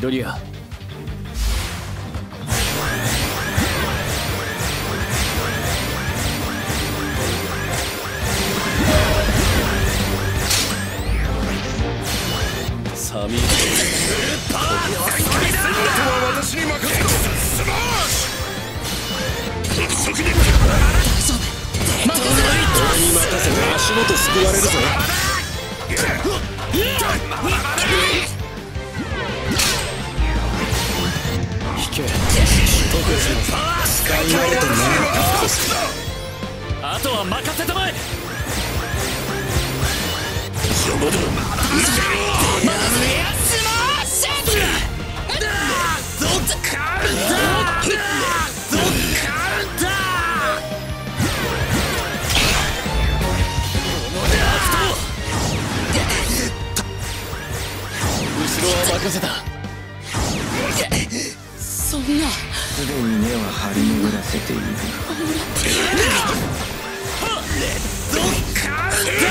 ドリア。サミーパワーの最大だ。あとは私に任せろ。スマッシュ。即で俺に任せて足元救われるぞ。引け。特別の使い慣れてない。あとは任せたまえ。邪魔だ。後ろは任せた。 そんな。 すでに根は張り巡らせている。 レッドカウンタ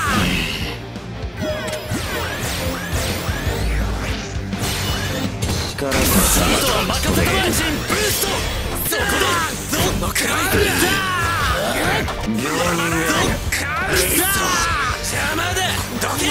ー。力があとは任せたまえ。ブースト。そこだ。どのくらいだ。病人は邪魔だ。どけ。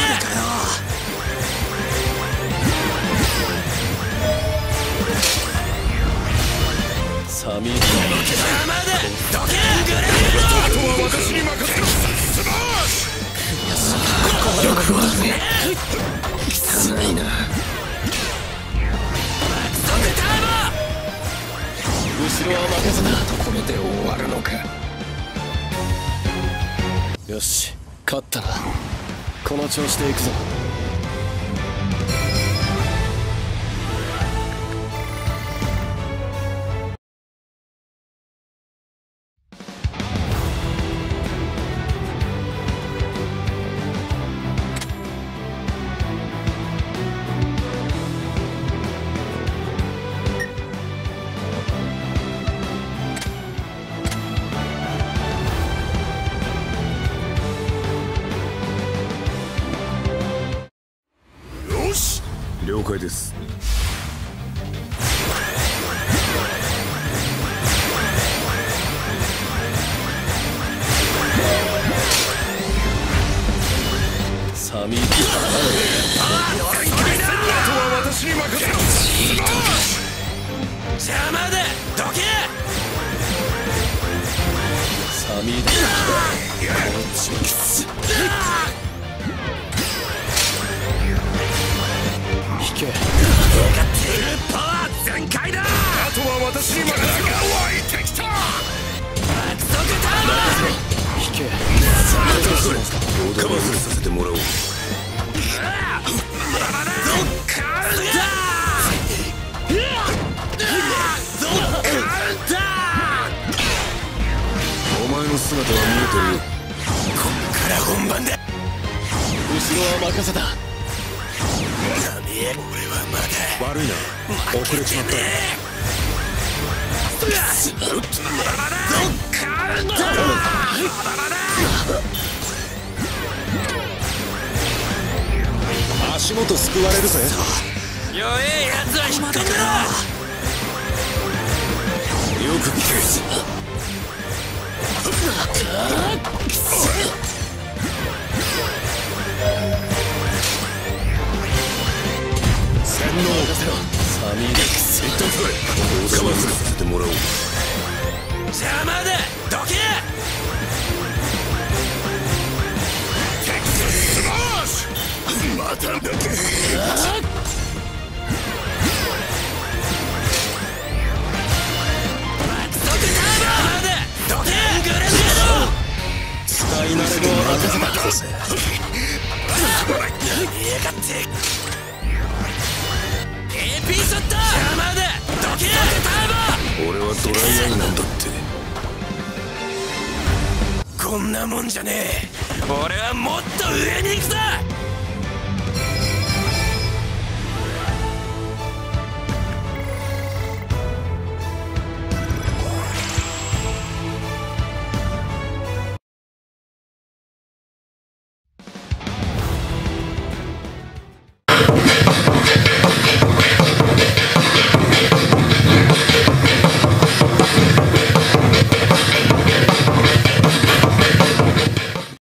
サミー邪魔だ。どけ。 あとは私に任せろ。スマッシュ。 よくはね。汚いな。 後ろは任せた。 ところで終わるのか。 よし、勝ったな。この調子でいくぞ。 了解です。 サミーあとは私に任せろ。 邪魔だ。どけ。 サミーだ。引け。 フルパワー全開だ。 あとは私に任せろ。湧いてきた。 爆速ターボ。 引け。 カバーさせてもらおう。 ドッカウンター。ドッカウンタお前の姿は見えてるよ。 こっから本番だ。 後ろは任せた。 俺はまだ悪いな、遅れちまった。 ドッカウンター。 足元救われるぜ。 弱えやつは引っ込めろ。 よく聞け。 洗脳を任せろ。サミーだ。 一旦使え。カバーさせてもらおう。 邪魔だ。どけ。 スマッシュ。まただけ。使い慣れの任せた。 AP ショット。邪魔だ。どけ。 俺はドライアイなんだって。 こんなもんじゃねえ。俺はもっと上に行くぞ。